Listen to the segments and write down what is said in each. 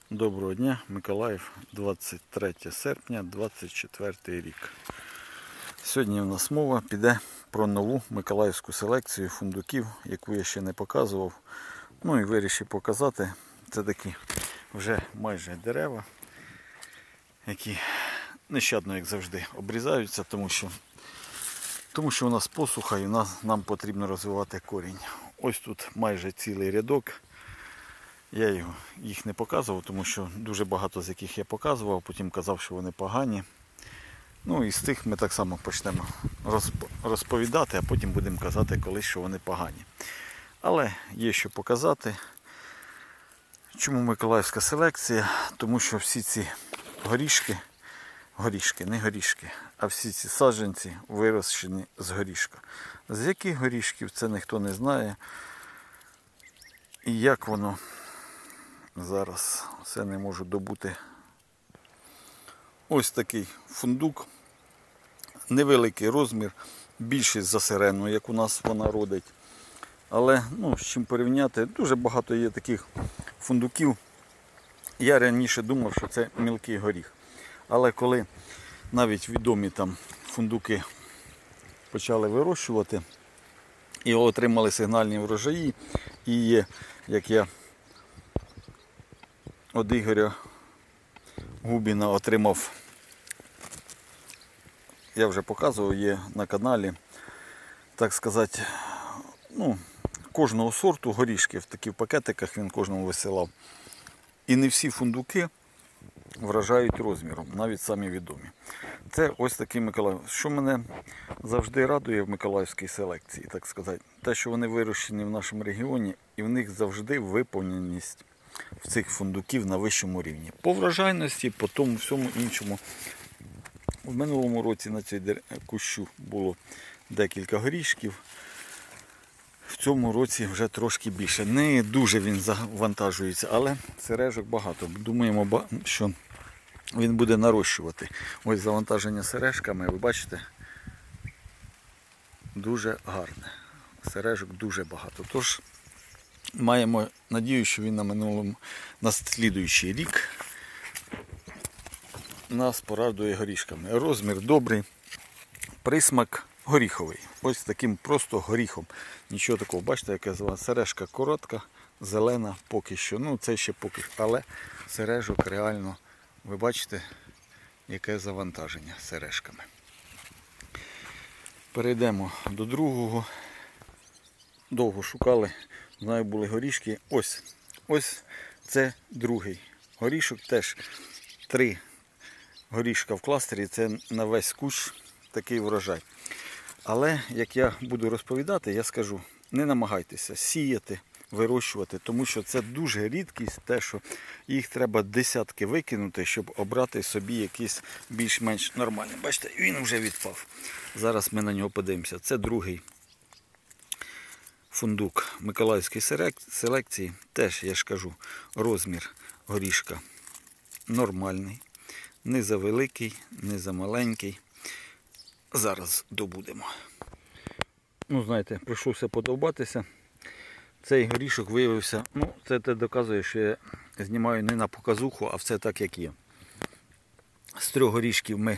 Доброго дня, Миколаїв, 23 серпня, 24 рік. Сьогодні у нас мова піде про нову миколаївську селекцію фундуків, яку я ще не показував. Ну і вирішив показати. Це такі вже майже дерева, які нещадно, як завжди, обрізаються, тому що у нас посуха і нам потрібно розвивати корінь. Ось тут майже цілий рядок. Я їх не показував, тому що дуже багато з яких я показував, потім казав, що вони погані. Ну і з тих ми так само почнемо розповідати, а потім будемо казати колись, що вони погані. Але є що показати. Чому миколаївська селекція? Тому що всі ці не горішки, а всі ці саджанці вирощені з горішка. З яких горішків, це ніхто не знає. І як воно... Зараз все не можу добути. Ось такий фундук. Невеликий розмір, більший за сирену, як у нас вона родить. Але, з чим порівняти, дуже багато є таких фундуків. Я раніше думав, що це мілкий горіх. Але коли навіть відомі там фундуки почали вирощувати і отримали сигнальні врожаї, і є, як я від Ігоря Губіна отримав, я вже показував, є на каналі, так сказати, кожного сорту горішки, в таких пакетиках він кожному висилав. І не всі фундуки вражають розміром, навіть самі відомі. Це ось такий Миколаїв. Що мене завжди радує в миколаївській селекції, так сказати, те, що вони вирощені в нашому регіоні, і в них завжди виповненість в цих фундуків на вищому рівні. По врожайності, по тому всьому іншому. В минулому році на цій кущу було декілька горішків. В цьому році вже трошки більше. Не дуже він завантажується, але сережок багато. Думаємо, що він буде нарощувати. Ось завантаження сережками, ви бачите, дуже гарне. Сережок дуже багато. Тож, маємо надію, що він на слідуючий рік нас порадує горішками. Розмір добрий, присмак горіховий. Ось таким просто горіхом. Нічого такого. Бачите, яка сережка коротка, зелена поки що. Це ще поки що. Але сережок реально, ви бачите, яке завантаження сережками. Перейдемо до другого. Довго шукали. Знаю, були горішки. Ось це другий горішок. Теж 3 горішка в кластері. Це на весь кущ такий врожай. Але, як я буду розповідати, я скажу, не намагайтеся сіяти, вирощувати, тому що це дуже рідкість, те, що їх треба десятки викинути, щоб обрати собі якийсь більш-менш нормальний. Бачите, він вже відпав. Зараз ми на нього подивимося. Це другий фундук миколаївської селекції. Теж, я ж кажу, розмір горішка нормальний. Не завеликий, не замаленький. Зараз добудемо. Знаєте, прийшлося подовбатися. Цей горішок виявився, це те доказує, що я знімаю не на показуху, а все так, як є. З 3 горішків ми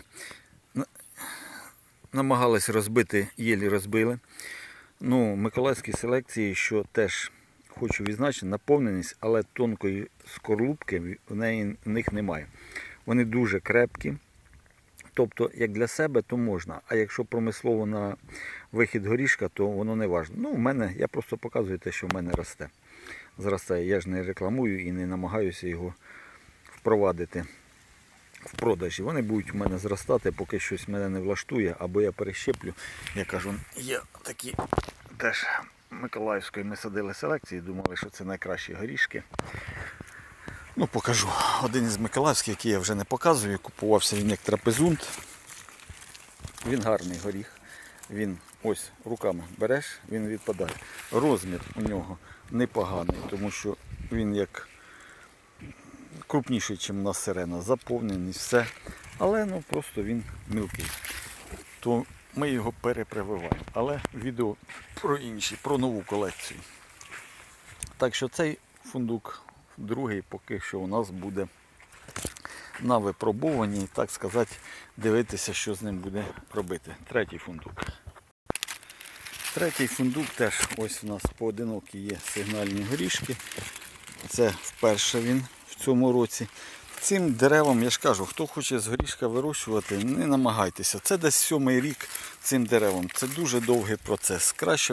намагались розбити, єлі розбили. Миколаївській селекції, що теж хочу відзначити, наповненість, але тонкої скорлупки в них немає. Вони дуже крепкі. Тобто, як для себе, то можна. А якщо промислово на вихід горішка, то воно не важливо. В мене, я просто показую те, що в мене росте. Зростає. Я ж не рекламую і не намагаюся його впровадити в продажі. Вони будуть у мене зростати, поки щось мене не влаштує, або я перещеплю. Я кажу, є такі теж миколаївської ми садили селекції, думали, що це найкращі горішки. Покажу. Один із миколаївських, який я вже не показую, купувався він як трапезунт. Він гарний горіх. Він ось руками береш, він відпадає. Розмір у нього непоганий, тому що він як крупніший, ніж у нас сирена. Заповнений, все. Але просто він мілкий. То ми його перепрививаємо. Але відео про інші, про нову колекцію. Так що цей фундук другий поки що у нас буде на випробуванні, так сказати, дивитися, що з ним буде робити. Третій фундук. Третій фундук теж ось у нас поодинокі є сигнальні горішки. Це вперше він в цьому році. Цим деревам, я ж кажу, хто хоче з горішка вирощувати, не намагайтеся. Це десь 7-й рік цим деревам. Це дуже довгий процес. Краще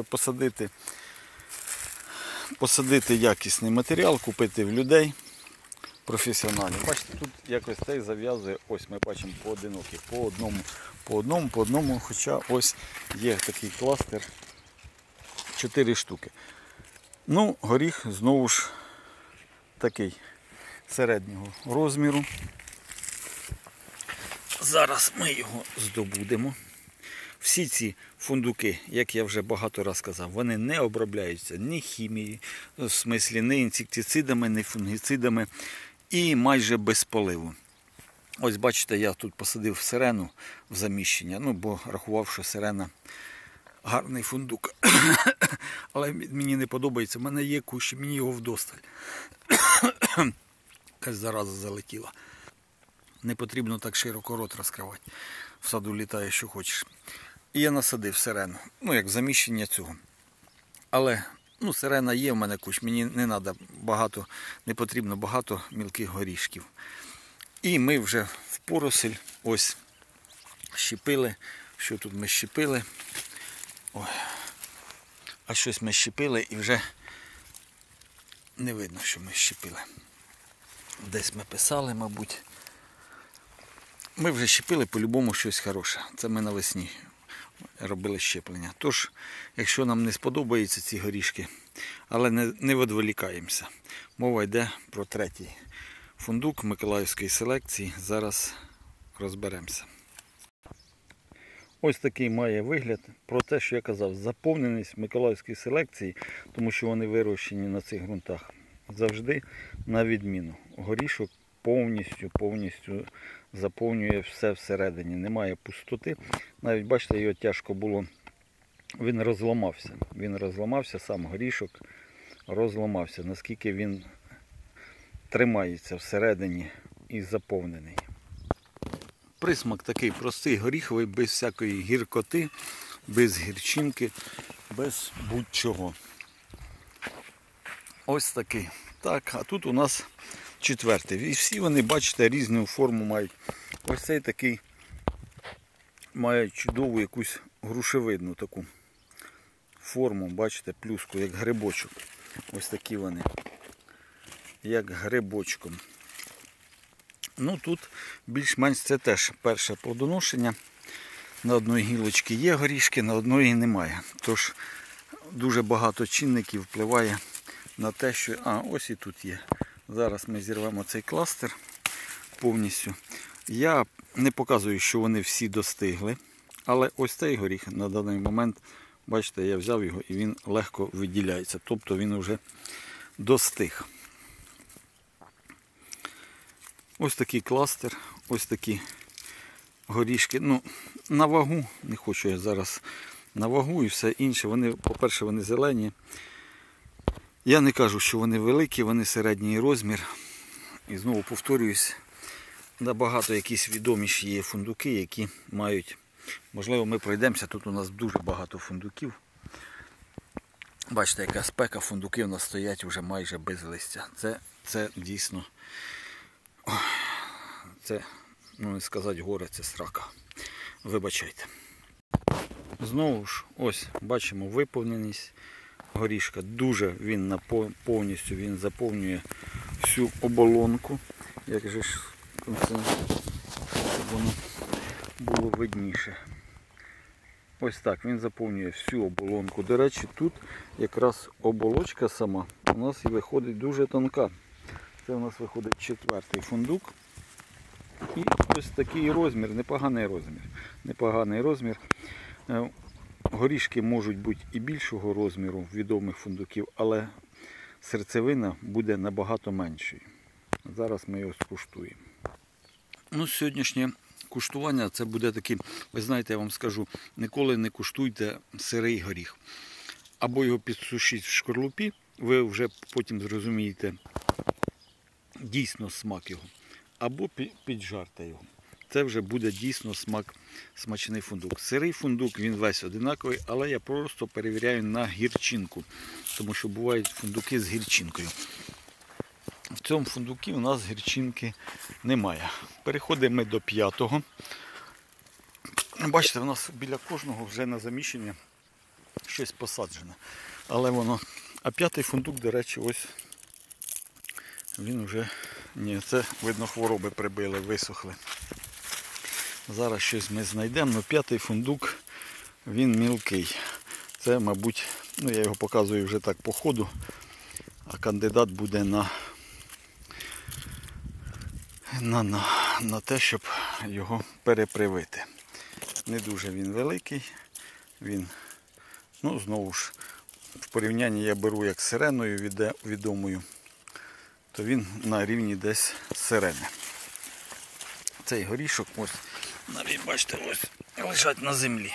посадити якісний матеріал, купити в людей професіоналів. Бачите, тут якось цей зав'язує, ось ми бачимо поодинокі, по одному, хоча ось є такий кластер, 4 штуки. Ну, горіх знову ж такий середнього розміру. Зараз ми його здобудемо. Всі ці фундуки, як я вже багато разів сказав, вони не обробляються ні хімією, в смислі ні інсектицидами, ні фунгіцидами і майже без поливу. Ось бачите, я тут посадив сирену в заміщення, ну бо рахував, що сирена гарний фундук. Але мені не подобається, в мене є кущ, мені його вдосталь. Якась зараза залетіла. Не потрібно так широко рот розкривати. В саду літає, що хочеш. І я насадив сирену. Ну, як заміщення цього. Але, ну, сирена є в мене кущ. Мені не треба багато, не потрібно багато мілких горішків. І ми вже в поросль ось щепили. Що тут ми щепили? Ой. А щось ми щепили і вже не видно, що ми щепили. Десь ми писали, мабуть. Ми вже щепили по-любому щось хороше. Це ми навесні робили щеплення. Тож, якщо нам не сподобаються ці горішки, але не відволікаємося. Мова йде про третій фундук миколаївської селекції. Зараз розберемося. Ось такий має вигляд. Про те, що я казав, заповненість миколаївської селекції, тому що вони вирощені на цих ґрунтах, завжди на відміну. Горішок повністю заповнює все всередині. Немає пустоти. Навіть, бачите, його тяжко було. Він розламався, сам горішок розламався. Наскільки він тримається всередині і заповнений. Присмак такий простий, горіховий, без всякої гіркоти, без гірчинки, без будь-чого. Ось такий. Так, а тут у нас четвертий. І всі вони, бачите, різну форму мають. Ось цей такий має чудову якусь грушевидну таку форму, бачите, плюску, як грибочок. Ось такі вони, як грибочком. Ну тут більш-менш це теж перше плодоношення. На одній гілочці є горішки, на одній немає. Тож дуже багато чинників впливає на те, що... ось і тут є. Зараз ми зірвемо цей кластер повністю. Я не показую, що вони всі достигли. Але ось цей горіх на даний момент, бачите, я взяв його і він легко виділяється. Тобто він вже достиг. Ось такий кластер, ось такі горішки. Ну, на вагу, не хочу я зараз на вагу і все інше. Вони, по-перше, вони зелені. Я не кажу, що вони великі, вони середній розмір. І знову повторююсь, набагато якісь відоміші є фундуки, які мають... Можливо, ми пройдемося, тут у нас дуже багато фундуків. Бачите, яка спека, фундуки у нас стоять вже майже без листя. Це дійсно... Це, ну не сказати горе, це срака. Вибачайте. Знову ж, ось, бачимо виповненість горішка. Дуже він повністю він заповнює всю оболонку. Як же ж щоб воно було видніше. Ось так, він заповнює всю оболонку. До речі, тут якраз оболочка сама у нас і виходить дуже тонка. Це у нас виходить четвертий фундук. І ось такий розмір, непоганий розмір. Горішки можуть бути і більшого розміру відомих фундуків, але серцевина буде набагато меншою. Зараз ми його скуштуємо. Ну, сьогоднішнє куштування це буде таке, ви знаєте, я вам скажу, ніколи не куштуйте сирий горіх. Або його підсушіть в шкарлупі, ви вже потім зрозумієте, дійсно смак його. Або піджарте його. Це вже буде дійсно смачний фундук. Сирий фундук, він весь одинаковий, але я просто перевіряю на гірчинку. Тому що бувають фундуки з гірчинкою. В цьому фундукі у нас гірчинки немає. Переходимо ми до 5-го. Бачите, у нас біля кожного вже на заміщення щось посаджене. Але воно... А 5-й фундук, до речі, ось він вже... Ні, це, видно, хвороби прибили, висохли. Зараз щось ми знайдемо, але 5-й фундук, він мілкий. Це, мабуть, ну я його показую вже так по ходу, а кандидат буде на те, щоб його перепривити. Не дуже він великий, він, ну знову ж, в порівнянні я беру як з сиреною відомою, то він на рівні десь сирени. Цей горішок, ось, навіть бачите, ось лежать на землі.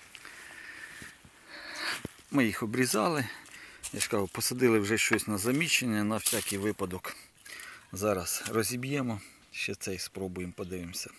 Ми їх обрізали, я ж кажу, посадили вже щось на заміщення, на всякий випадок. Зараз розіб'ємо, ще цей спробуємо, подивимося.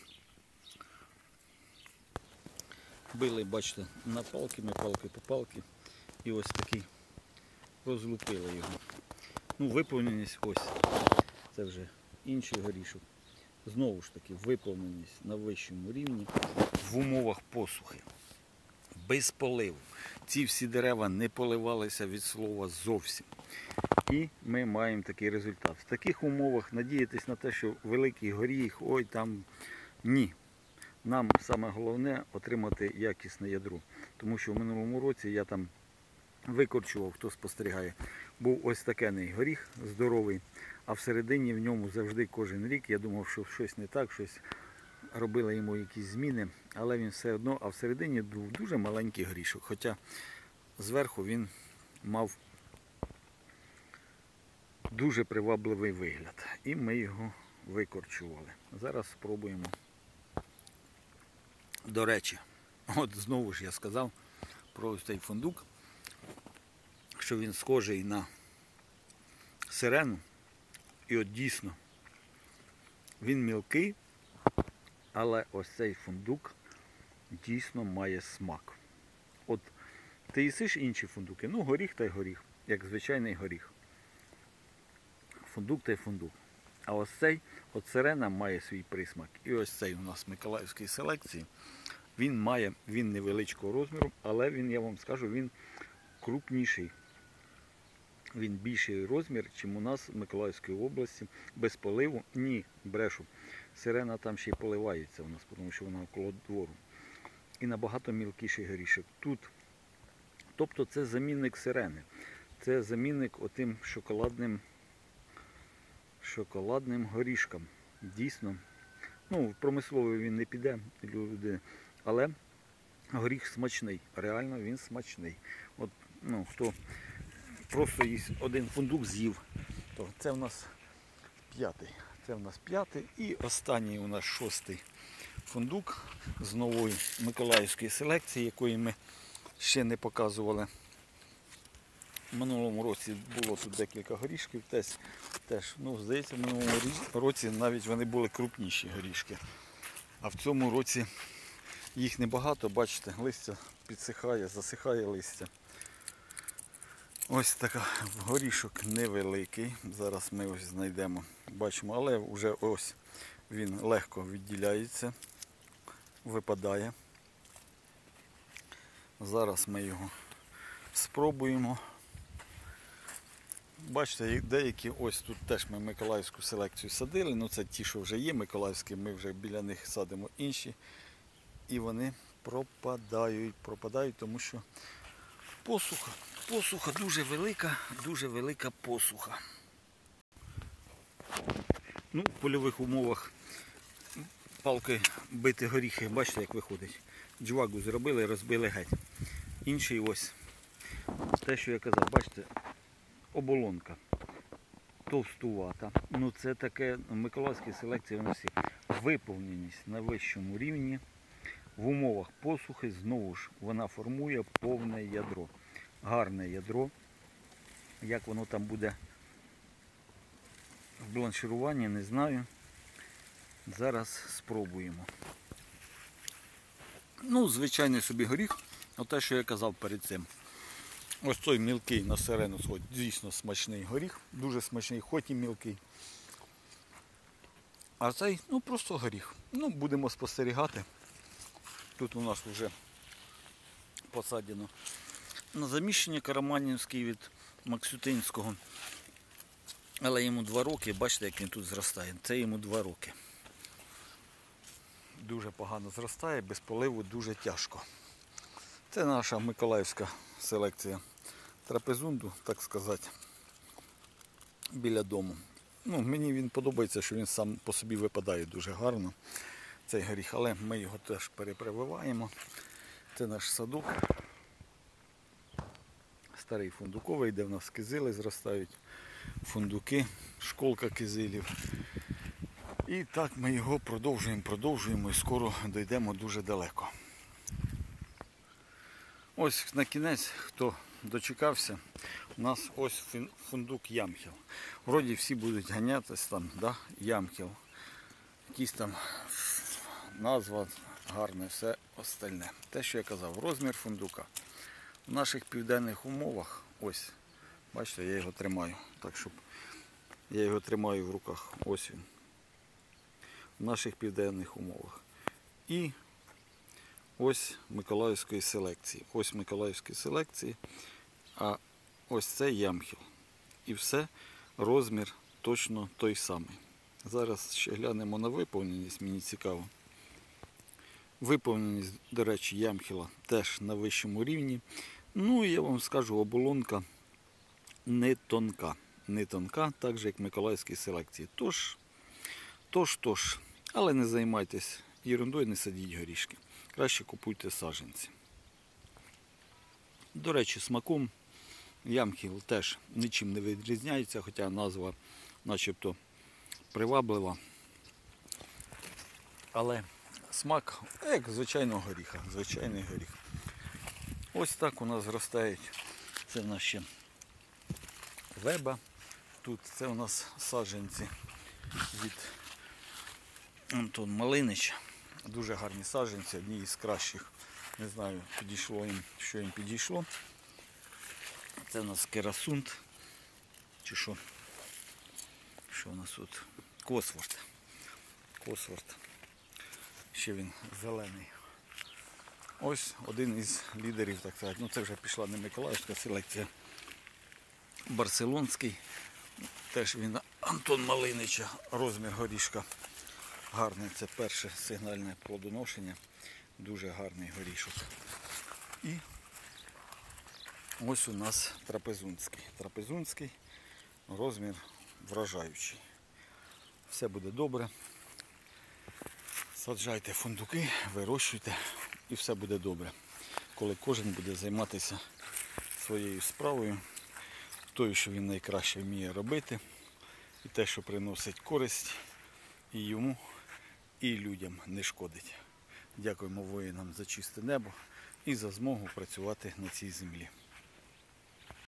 Били, бачите, на палки, ми палки по палки, і ось такий розлупили його. Ну, виповненість ось, це вже інший горішок. Знову ж таки, виповненість на вищому рівні в умовах посухи. Без поливу. Ці всі дерева не поливалися від слова зовсім. І ми маємо такий результат. В таких умовах надіятись на те, що великий горіх, ой там, ні. Нам саме головне отримати якісне ядро. Тому що в минулому році я там викорчував, хто спостерігає, був ось такий горіх здоровий, а всередині в ньому завжди кожен рік я думав, що щось не так, щось робили йому якісь зміни, але він все одно, а всередині був дуже маленький горішок, хоча зверху він мав дуже привабливий вигляд. І ми його викорчували. Зараз спробуємо. До речі, от знову ж я сказав про цей фундук, що він схожий на сирену. І от дійсно, він мілкий, але ось цей фундук дійсно має смак. От ти їсиш інші фундуки, ну горіх та й горіх, як звичайний горіх. Фундук та й фундук. А ось цей, от сирена має свій присмак. І ось цей у нас миколаївської селекції, він невеличкого розміру, але він, я вам скажу, він крупніший. Він більший розмір, ніж у нас в Миколаївській області, без поливу. Ні, брешу. Сирена там ще й поливається у нас, тому що вона около двору. І набагато мілкіший горішок. Тут, тобто це замінник сирени. Це замінник отим шоколадним горішкам. Дійсно. Ну, в промисловий він не піде, люди, але горіх смачний. Реально він смачний. От, ну, хто просто один фундук з'їв, то це в нас 5-й. Це в нас 5-й і останній у нас 6-й фундук з нової миколаївської селекції, якої ми ще не показували. В минулому році було тут декілька горішків, теж, ну, здається, в минулому році навіть вони були крупніші горішки. А в цьому році їх небагато, бачите, листя підсихає, засихає листя. Ось така горішок невеликий, зараз ми ось знайдемо, бачимо, але вже ось він легко відділяється, випадає. Зараз ми його спробуємо. Бачите, деякі, ось тут теж ми миколаївську селекцію садили, ну це ті, що вже є миколаївські, ми вже біля них садимо інші. І вони пропадають, тому що посуха дуже велика посуха. Ну, в польових умовах палки бити горіхи, бачите, як виходить. Джвагу зробили, розбили геть. Інший ось, те, що я казав, бачите, оболонка товстувата. Ну це таке, в миколаївській селекції воно всі. Виповненість на вищому рівні. В умовах посухи, знову ж, вона формує повне ядро. Гарне ядро. Як воно там буде в бланшируванні, не знаю. Зараз спробуємо. Ну, звичайний собі горіх, те, що я казав перед цим. Ось той мілкий на сирену сходить, дійсно смачний горіх, дуже смачний, хоч і мілкий. А цей, ну просто горіх. Ну, будемо спостерігати. Тут у нас вже посаджено на заміщення Караманівський від Максютинського. Але йому 2 роки, бачите, як він тут зростає. Це йому 2 роки. Дуже погано зростає, без поливу дуже тяжко. Це наша миколаївська селекція трапезунду, так сказати, біля дому. Ну, мені він подобається, що він сам по собі випадає дуже гарно, цей горіх, але ми його теж перепрививаємо. Це наш садок. Старий фундуковий, де в нас кизили зростають, фундуки, школка кизилів. І так ми його продовжуємо і скоро дійдемо дуже далеко. Ось на кінець, хто дочекався, у нас ось фундук Ямхіл. Вроді всі будуть ганятись там, да? Ямхіл. Якісь там назва гарне, все остальне. Те, що я казав, розмір фундука. В наших південних умовах, ось, бачите, я його тримаю, так щоб я його тримаю в руках, ось він. В наших південних умовах. І ось миколаївської селекції. Ось миколаївської селекції, а ось це Ямхіл. І все, розмір точно той самий. Зараз ще глянемо на виповненість, мені цікаво. Виповненість, до речі, Ямхіла теж на вищому рівні. Ну і я вам скажу, оболонка не тонка. Не тонка, так же як в миколаївській селекції. Тож. Але не займайтесь ерундою, не садіть горішки. Краще купуйте саджанці. До речі, смаком Ямхіл теж нічим не відрізняється, хоча назва начебто приваблива. Але смак, як звичайного горіха, звичайний горіх. Ось так у нас зростають, це наші веба. Тут це у нас саджанці від Антон Малинич. Дуже гарні саджанці, одні із кращих. Не знаю, підійшло їм, що їм підійшло. Це у нас керасунт. Чи що? Що у нас тут? Косворт. Косворт. Ще він зелений. Ось один із лідерів, так сказати. Ну це вже пішла не миколаївська селекція. Барселонський. Теж він Антон Малинича. Розмір горішка гарний. Це перше сигнальне плодоношення. Дуже гарний горішок. І ось у нас трапезунський. Трапезунський, розмір вражаючий. Все буде добре. Саджайте фундуки, вирощуйте і все буде добре. Коли кожен буде займатися своєю справою, тою, що він найкраще вміє робити, і те, що приносить користь і йому, і людям не шкодить. Дякуємо воїнам за чисте небо і за змогу працювати на цій землі.